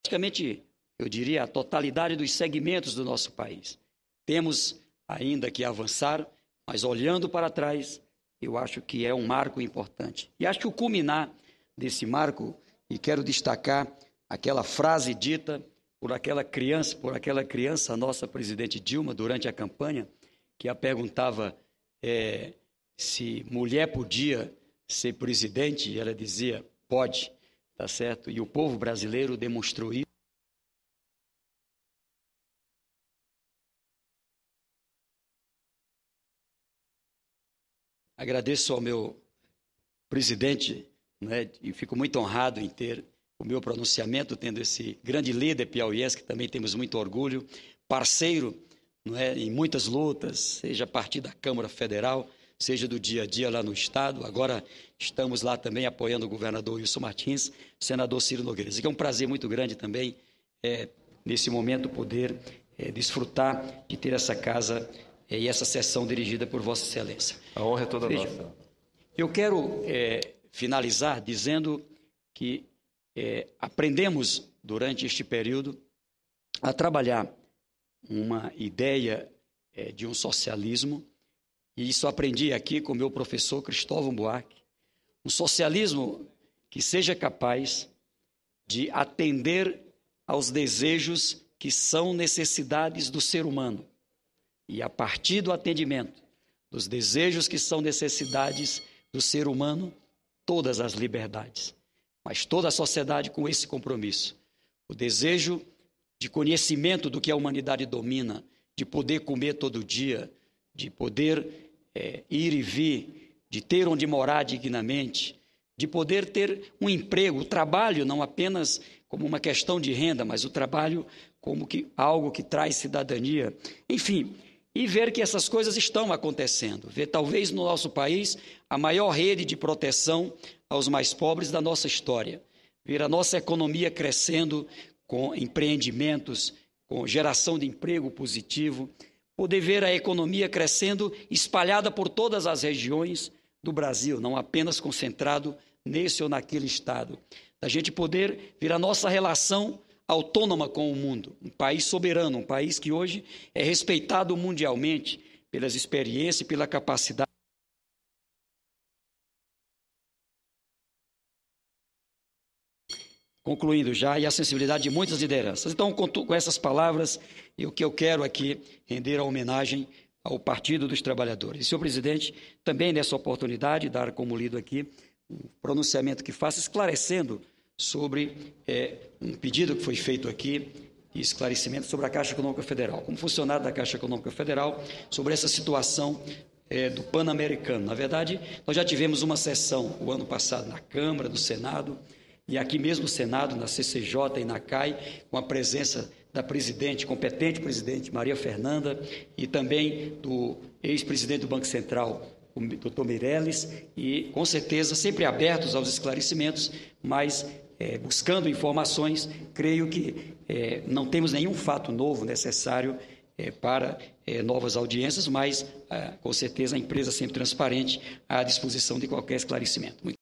praticamente, eu diria, a totalidade dos segmentos do nosso país. Temos ainda que avançar, mas olhando para trás, eu acho que é um marco importante. E acho que o culminar desse marco, e quero destacar aquela frase dita por aquela criança, a nossa presidente Dilma, durante a campanha, que a perguntava se mulher podia ser presidente, e ela dizia, pode, tá certo? E o povo brasileiro demonstrou isso. Agradeço ao meu presidente, né, e fico muito honrado em ter o meu pronunciamento, tendo esse grande líder piauiense, que também temos muito orgulho, parceiro, não é, em muitas lutas, seja a partir da Câmara Federal, seja do dia a dia lá no Estado. Agora estamos lá também apoiando o governador Wilson Martins, o senador Ciro Nogueira. É um prazer muito grande também, nesse momento, poder desfrutar de ter essa casa e essa sessão dirigida por Vossa Excelência. A honra é toda nossa. Eu quero finalizar dizendo que aprendemos durante este período a trabalhar uma ideia de um socialismo, e isso aprendi aqui com o meu professor Cristóvão Buarque, um socialismo que seja capaz de atender aos desejos que são necessidades do ser humano. E a partir do atendimento dos desejos que são necessidades do ser humano, todas as liberdades. Mas toda a sociedade com esse compromisso. O desejo de conhecimento do que a humanidade domina, de poder comer todo dia, de poder ir e vir, de ter onde morar dignamente, de poder ter um emprego, o trabalho não apenas como uma questão de renda, mas o trabalho como algo que traz cidadania. Enfim, e ver que essas coisas estão acontecendo. Ver talvez no nosso país a maior rede de proteção aos mais pobres da nossa história. Ver a nossa economia crescendo com empreendimentos, com geração de emprego positivo. Poder ver a economia crescendo espalhada por todas as regiões do Brasil, não apenas concentrado nesse ou naquele estado. Da gente poder ver a nossa relação autônoma com o mundo, um país soberano, um país que hoje é respeitado mundialmente pelas experiências e pela capacidade. Concluindo já, e a sensibilidade de muitas lideranças. Então, com essas palavras, o que eu quero aqui render a homenagem ao Partido dos Trabalhadores. E, senhor presidente, também nessa oportunidade, dar como lido aqui um pronunciamento que faça esclarecendo sobre um pedido que foi feito aqui, de esclarecimento sobre a Caixa Econômica Federal. Como funcionário da Caixa Econômica Federal, sobre essa situação do Pan-Americano. Na verdade, nós já tivemos uma sessão o ano passado na Câmara, no Senado, e aqui mesmo no Senado, na CCJ e na CAI, com a presença da competente presidente Maria Fernanda, e também do ex-presidente do Banco Central, o doutor Meirelles, e com certeza sempre abertos aos esclarecimentos, mas buscando informações. Creio que não temos nenhum fato novo necessário para novas audiências, mas com certeza a empresa sempre transparente à disposição de qualquer esclarecimento.